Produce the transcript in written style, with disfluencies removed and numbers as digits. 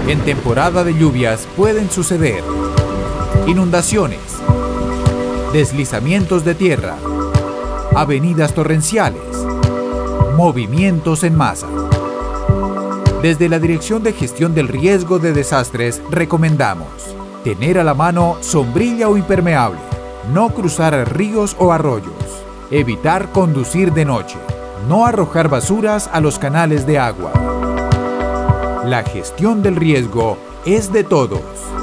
En temporada de lluvias pueden suceder inundaciones, deslizamientos de tierra, avenidas torrenciales, movimientos en masa. Desde la Dirección de Gestión del Riesgo de Desastres recomendamos tener a la mano sombrilla o impermeable, no cruzar ríos o arroyos, evitar conducir de noche, no arrojar basuras a los canales de agua. La gestión del riesgo es de todos.